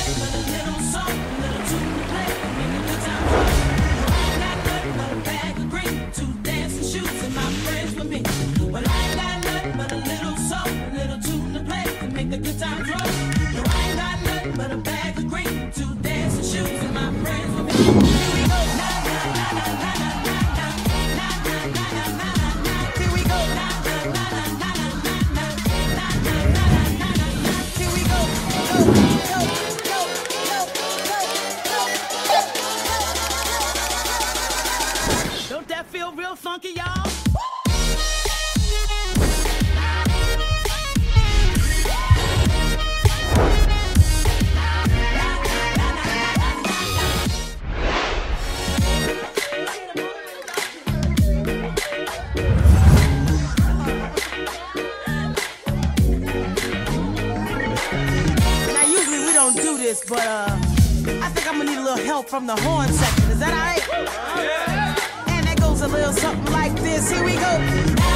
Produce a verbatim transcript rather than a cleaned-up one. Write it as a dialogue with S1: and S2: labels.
S1: but a little salt, a little tune to play, make a good time roll. I ain't got nothing but a bag of green, two dancing shoes, and my friends with me. Well, I ain't got nothing but a little salt, a little tune to play, and make a good time roll. No, I ain't got nothing but a bag of green, two dancing shoes, and my friends with me. Here we go, na na na na na na na na na na na na na. Here we go, na na na na na na na na na na na na. Here we go, go go go go go go. Don't that feel real funky, y'all? But uh, I think I'm gonna need a little help from the horn section. Is that all right? Yeah. And that goes a little something like this. Here we go.